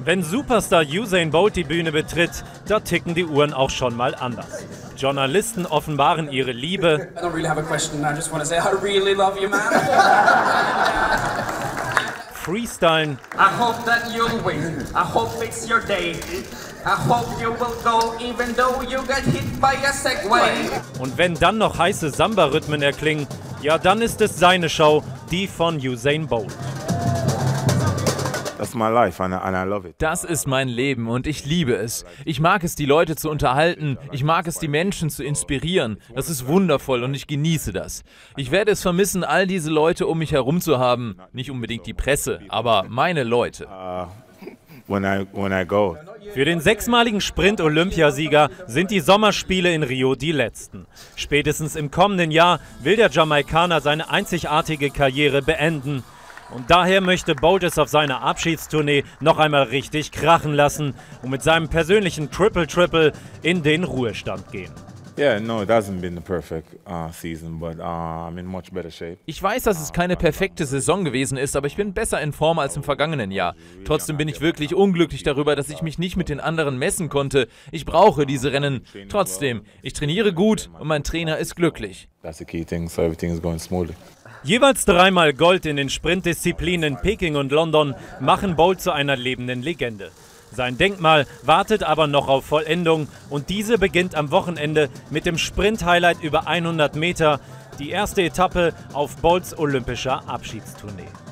Wenn Superstar Usain Bolt die Bühne betritt, da ticken die Uhren auch schon mal anders. Journalisten offenbaren ihre Liebe. Freestylen. I hope that you'll win. I hope it's your day. I hope you will go even though you got hit by a Segway. Und wenn dann noch heiße Samba-Rhythmen erklingen, ja, dann ist es seine Show, die von Usain Bolt. Das ist mein Leben und ich liebe es. Ich mag es, die Leute zu unterhalten. Ich mag es, die Menschen zu inspirieren. Das ist wundervoll und ich genieße das. Ich werde es vermissen, all diese Leute um mich herum zu haben. Nicht unbedingt die Presse, aber meine Leute. Für den sechsmaligen Sprint-Olympiasieger sind die Sommerspiele in Rio die letzten. Spätestens im kommenden Jahr will der Jamaikaner seine einzigartige Karriere beenden. Und daher möchte Bolt es auf seiner Abschiedstournee noch einmal richtig krachen lassen und mit seinem persönlichen Triple-Triple in den Ruhestand gehen. Ich weiß, dass es keine perfekte Saison gewesen ist, aber ich bin besser in Form als im vergangenen Jahr. Trotzdem bin ich wirklich unglücklich darüber, dass ich mich nicht mit den anderen messen konnte. Ich brauche diese Rennen. Trotzdem, ich trainiere gut und mein Trainer ist glücklich. Jeweils dreimal Gold in den Sprintdisziplinen Peking und London machen Bolt zu einer lebenden Legende. Sein Denkmal wartet aber noch auf Vollendung und diese beginnt am Wochenende mit dem Sprint-Highlight über 100 Meter, die erste Etappe auf Bolts olympischer Abschiedstournee.